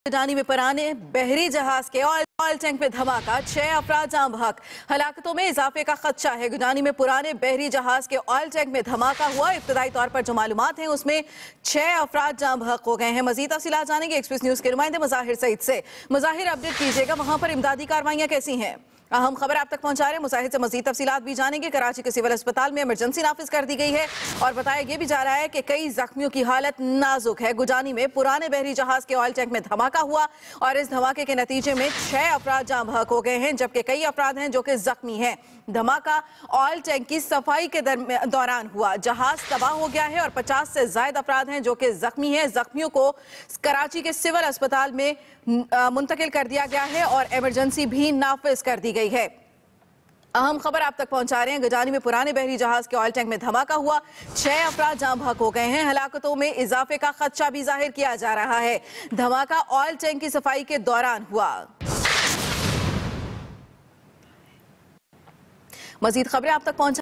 गजानी में पुराने बहरी जहाज के ऑयल टैंक में धमाका, 6 अफराद जाम बहक। हलाकतों में इजाफे का खदशा है। गजानी में पुराने बहरी जहाज के ऑयल टैंक में धमाका हुआ। इब्तदाई तौर पर जो मालूमात हैं उसमें 6 अफराद जाम बहक हो गए हैं। मजीद तफसीलात जानेंगे एक्सप्रेस न्यूज के नुमाइंदे मुजाहिर सईद से। मुजाहिर, अपडेट कीजिएगा, वहां पर इमदादी कार्रवाइयां कैसी हैं? अहम खबर आप तक पहुंचा रहे हैं। मुजाहिर से मजीद तफसीलात भी जानेंगे। कराची के सिविल अस्पताल में इमरजेंसी नाफिज कर दी गई है और बताया यह भी जा रहा है कि कई जख्मियों की हालत नाजुक है। गुजानी में पुराने बहरी जहाज के ऑयल टैंक में धमाका हुआ और इस धमाके के नतीजे में 6 अफराद जाम बहक हो गए हैं, जबकि कई अफराद हैं जो कि जख्मी हैं। धमाका ऑयल टैंक की सफाई के दौरान हुआ। जहाज तबाह हो गया है और 50 से ज्यादा अफराद हैं जो कि जख्मी हैं। जख्मियों को कराची के सिविल अस्पताल में मुंतकिल कर दिया गया है और इमरजेंसी भी नाफिज कर दी गई है। अहम खबर आप तक पहुंचा रहे हैं। गजानी में पुराने बहरी जहाज के ऑयल टैंक में धमाका हुआ, 6 अफराद जाम बहक हो गए हैं। हलाकतों में इजाफे का खदशा भी जाहिर किया जा रहा है। धमाका ऑयल टैंक की सफाई के दौरान हुआ। मजीद खबरें आप तक पहुंचा